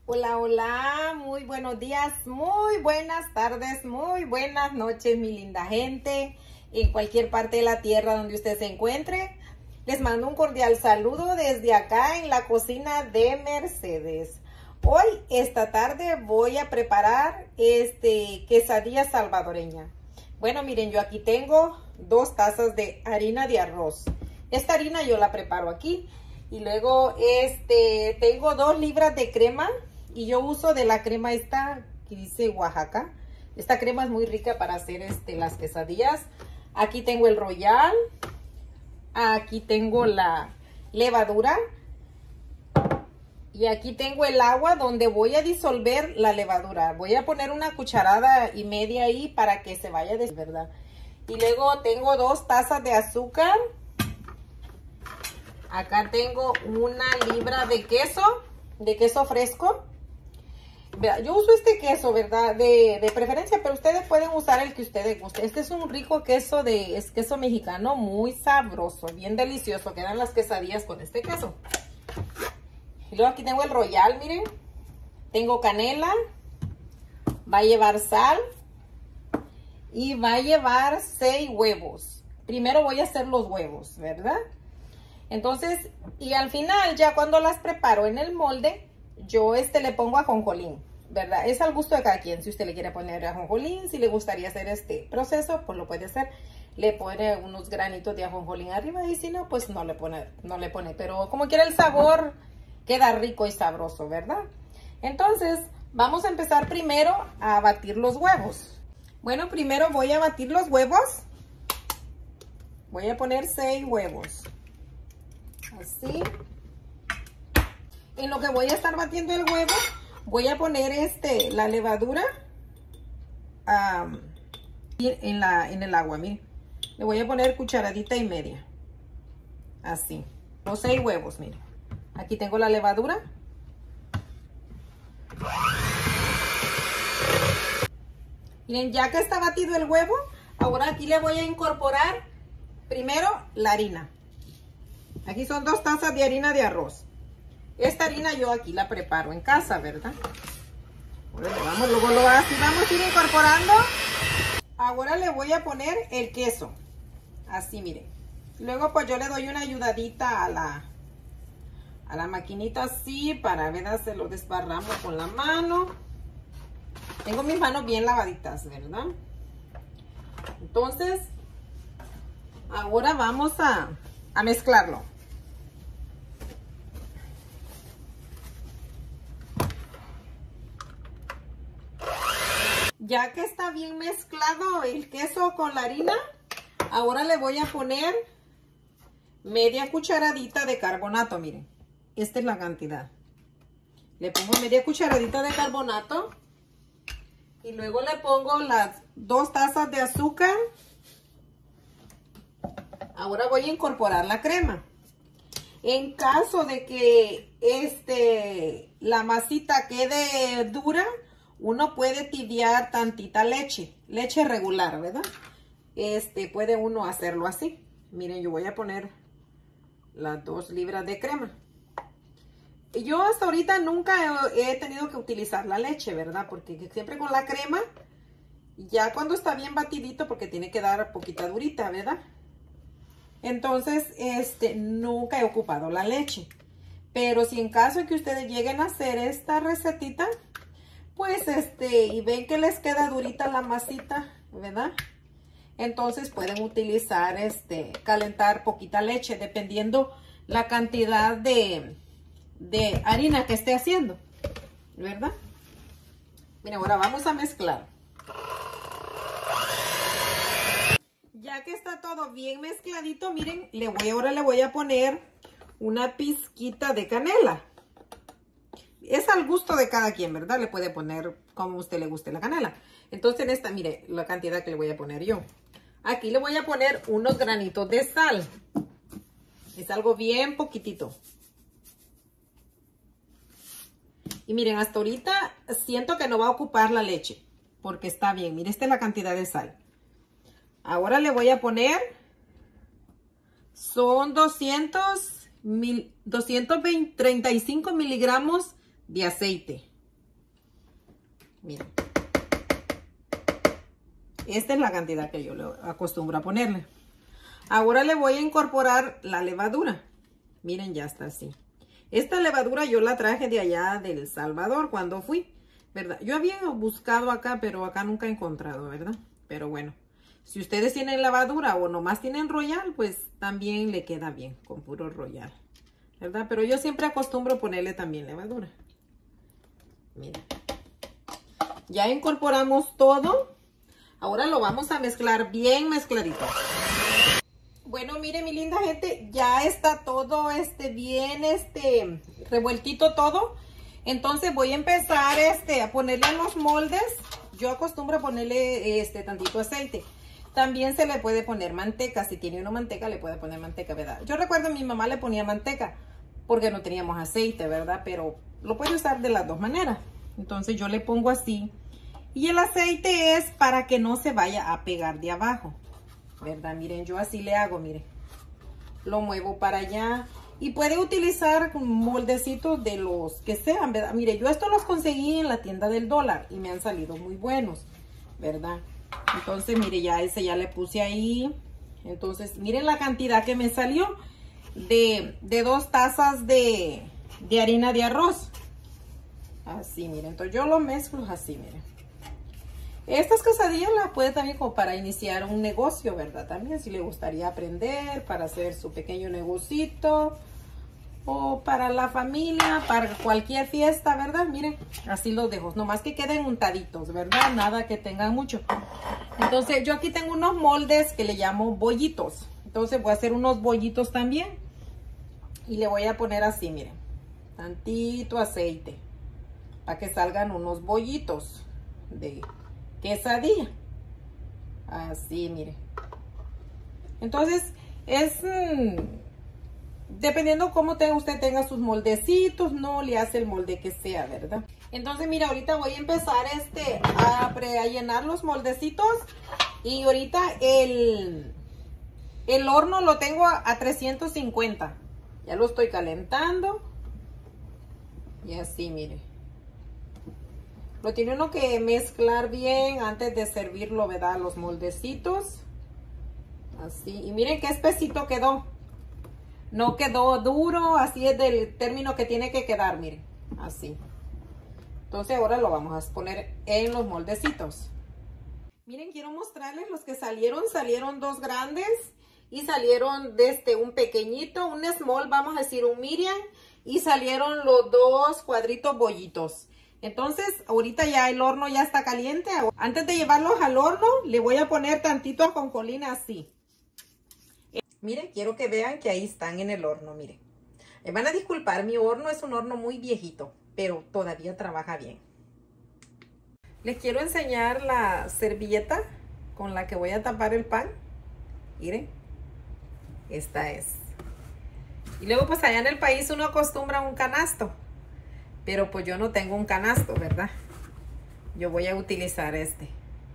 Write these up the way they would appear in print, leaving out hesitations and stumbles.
Hola, hola, muy buenos días, muy buenas tardes, muy buenas noches, mi linda gente, en cualquier parte de la tierra donde usted se encuentre. Les mando un cordial saludo desde acá en la cocina de Mercedes. Hoy, esta tarde, voy a preparar quesadilla salvadoreña. Bueno, miren, yo aquí tengo 2 tazas de harina de arroz. Esta harina yo la preparo aquí. Y luego tengo 2 libras de crema. Y yo uso de la crema esta que dice Oaxaca. Esta crema es muy rica para hacer las quesadillas. Aquí tengo el royal. Aquí tengo la levadura. Y aquí tengo el agua donde voy a disolver la levadura. Voy a poner 1,5 cucharadas ahí para que se vaya ¿verdad? Y luego tengo 2 tazas de azúcar. Acá tengo 1 libra de queso fresco. Yo uso este queso, ¿verdad? De preferencia, pero ustedes pueden usar el que ustedes gusten. Este es un rico queso, es queso mexicano, muy sabroso, bien delicioso. Quedan las quesadillas con este queso. Y luego aquí tengo el royal, miren. Tengo canela. Va a llevar sal. Y va a llevar 6 huevos. Primero voy a hacer los huevos, ¿verdad? Entonces, y al final, ya cuando las preparo en el molde, yo le pongo ajonjolín, ¿verdad? Es al gusto de cada quien. Si usted le quiere poner ajonjolín, si le gustaría hacer este proceso, pues lo puede hacer. Le pone unos granitos de ajonjolín arriba y si no, pues no le pone. Pero como quiera el sabor, queda rico y sabroso, ¿verdad? Entonces, vamos a empezar primero a batir los huevos. Bueno, primero voy a batir los huevos. Voy a poner 6 huevos. Así. En lo que voy a estar batiendo el huevo, voy a poner la levadura en el agua, miren. Le voy a poner 1,5 cucharadas. Así. Los 6 huevos, miren. Aquí tengo la levadura. Miren, ya que está batido el huevo, ahora aquí le voy a incorporar primero la harina. Aquí son 2 tazas de harina de arroz. Esta harina yo aquí la preparo en casa, ¿verdad? Ahora vamos a ir incorporando. Ahora le voy a poner el queso. Así, miren. Luego pues yo le doy una ayudadita a la maquinita así para ver, se lo desparramos con la mano. Tengo mis manos bien lavaditas, ¿verdad? Entonces, ahora vamos a mezclarlo. Ya que está bien mezclado el queso con la harina, ahora le voy a poner media cucharadita de carbonato, miren. Esta es la cantidad. Le pongo media cucharadita de carbonato. Y luego le pongo las 2 tazas de azúcar. Ahora voy a incorporar la crema. En caso de que la masita quede dura, uno puede tibiar tantita leche regular, ¿verdad? Puede uno hacerlo así. Miren, yo voy a poner las 2 libras de crema. Yo hasta ahorita nunca he tenido que utilizar la leche, ¿verdad? Porque siempre con la crema, ya cuando está bien batidito, porque tiene que dar poquita durita, ¿verdad? Entonces, nunca he ocupado la leche. Pero si en caso de que ustedes lleguen a hacer esta recetita, pues y ven que les queda durita la masita, ¿verdad? Entonces pueden utilizar, calentar poquita leche, dependiendo la cantidad de harina que esté haciendo, ¿verdad? Miren, ahora vamos a mezclar. Ya que está todo bien mezcladito, miren, ahora le voy a poner una pizquita de canela. Es al gusto de cada quien, ¿verdad? Le puede poner como a usted le guste la canela. Entonces en mire, la cantidad que le voy a poner yo. Aquí le voy a poner unos granitos de sal. Es algo bien poquitito. Y miren, hasta ahorita siento que no va a ocupar la leche. Porque está bien. Miren, esta es la cantidad de sal. Ahora le voy a poner. Son 235 miligramos de aceite. Miren. Esta es la cantidad que yo le acostumbro a ponerle. Ahora le voy a incorporar la levadura. Miren, ya está así. Esta levadura yo la traje de allá de El Salvador cuando fui, ¿verdad? Yo había buscado acá, pero acá nunca he encontrado, ¿verdad? Pero bueno, si ustedes tienen levadura o nomás tienen Royal, pues también le queda bien con puro Royal, ¿verdad? Pero yo siempre acostumbro ponerle también levadura. Miren. Ya incorporamos todo. Ahora lo vamos a mezclar bien mezcladito. Bueno, miren mi linda gente, ya está todo bien revueltito todo. Entonces voy a empezar a ponerle en los moldes. Yo acostumbro a ponerle tantito aceite. También se le puede poner manteca. Si tiene uno manteca, le puede poner manteca, ¿verdad? Yo recuerdo a mi mamá le ponía manteca porque no teníamos aceite, ¿verdad? Pero lo puede usar de las dos maneras. Entonces yo le pongo así. Y el aceite es para que no se vaya a pegar de abajo, ¿verdad? Miren, yo así le hago, miren. Lo muevo para allá. Y puede utilizar moldecitos de los que sean, ¿verdad? Mire, yo estos los conseguí en la tienda del dólar y me han salido muy buenos, ¿verdad? Entonces, mire, ya ese ya le puse ahí. Entonces, miren la cantidad que me salió de 2 tazas de harina de arroz. Así, miren. Entonces, yo lo mezclo así, miren. Estas quesadillas las puede también como para iniciar un negocio, ¿verdad? También si le gustaría aprender para hacer su pequeño negocito o para la familia, para cualquier fiesta, ¿verdad? Miren, así los dejo, nomás que queden untaditos, ¿verdad? Nada que tengan mucho. Entonces yo aquí tengo unos moldes que le llamo bollitos. Entonces voy a hacer unos bollitos también y le voy a poner así, miren, tantito aceite para que salgan unos bollitos de quesadilla. Así, mire. Entonces, es dependiendo cómo usted tenga sus moldecitos, no le hace el molde que sea, ¿verdad? Entonces, mira, ahorita voy a empezar a llenar los moldecitos. Y ahorita el horno lo tengo a 350. Ya lo estoy calentando. Y así, mire. Lo tiene uno que mezclar bien antes de servirlo, ¿verdad? Los moldecitos. Así. Y miren qué espesito quedó. No quedó duro. Así es del término que tiene que quedar, miren. Así. Entonces ahora lo vamos a poner en los moldecitos. Miren, quiero mostrarles los que salieron. Salieron 2 grandes. Y salieron un pequeñito, un small, vamos a decir un medium. Y salieron los 2 cuadritos bollitos. Entonces, ahorita ya el horno ya está caliente. Antes de llevarlos al horno, le voy a poner tantito ajonjolín así. Miren, quiero que vean que ahí están en el horno, miren. Me van a disculpar, mi horno es un horno muy viejito, pero todavía trabaja bien. Les quiero enseñar la servilleta con la que voy a tapar el pan. Miren, esta es. Y luego, pues allá en el país uno acostumbra un canasto. Pero pues yo no tengo un canasto, ¿verdad? Yo voy a utilizar este.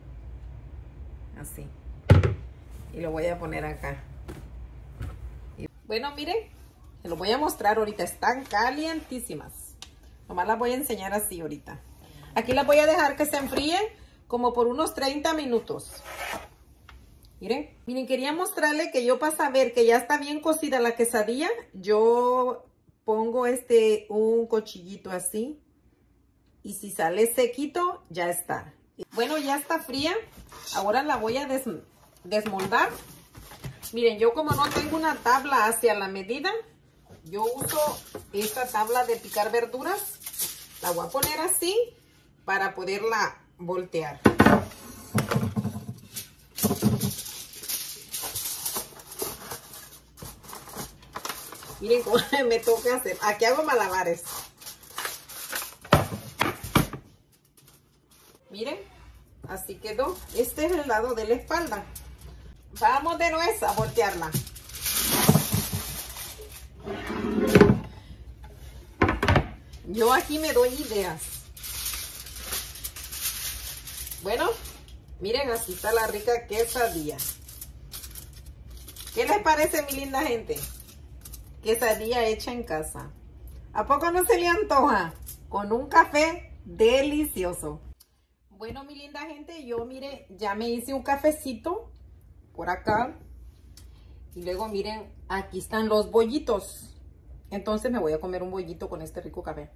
Así. Y lo voy a poner acá. Y bueno, miren. Se lo voy a mostrar ahorita. Están calientísimas. Nomás las voy a enseñar así ahorita. Aquí las voy a dejar que se enfríen como por unos 30 minutos. Miren. Miren, quería mostrarle que yo para saber que ya está bien cocida la quesadilla, yo pongo un cuchillito así y si sale sequito ya está. Bueno, ya está fría. Ahora la voy a desmoldar. Miren, yo como no tengo una tabla hacia la medida, yo uso esta tabla de picar verduras. La voy a poner así para poderla voltear. Miren cómo me toca hacer. Aquí hago malabares. Miren, así quedó. Este es el lado de la espalda. Vamos de nuez a voltearla. Yo aquí me doy ideas. Bueno, miren, así está la rica quesadilla. ¿Qué les parece, mi linda gente? Quesadilla hecha en casa. ¿A poco no se le antoja? Con un café delicioso. Bueno, mi linda gente, yo mire, ya me hice un cafecito por acá. Y luego miren, aquí están los bollitos. Entonces me voy a comer un bollito con este rico café.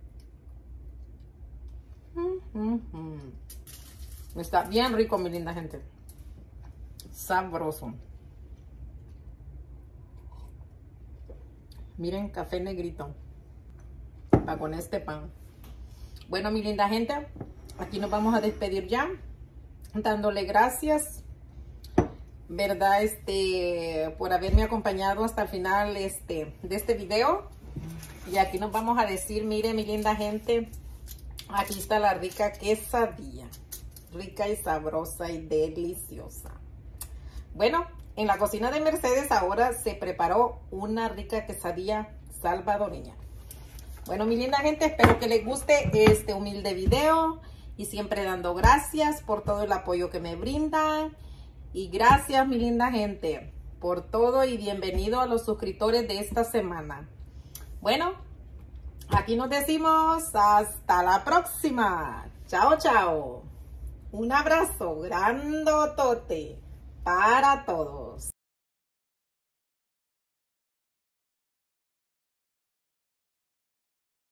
Está bien rico, mi linda gente. Sabroso. Miren, café negrito. Para con este pan. Bueno, mi linda gente, aquí nos vamos a despedir ya. Dándole gracias, ¿verdad? Por haberme acompañado hasta el final de este video. Y aquí nos vamos a decir, mire, mi linda gente, aquí está la rica quesadilla. Rica y sabrosa y deliciosa. Bueno, en la cocina de Mercedes ahora se preparó una rica quesadilla salvadoreña. Bueno, mi linda gente, espero que les guste este humilde video y siempre dando gracias por todo el apoyo que me brindan. Y gracias, mi linda gente, por todo y bienvenido a los suscriptores de esta semana. Bueno, aquí nos decimos hasta la próxima. Chao, chao. Un abrazo grandotote para todos.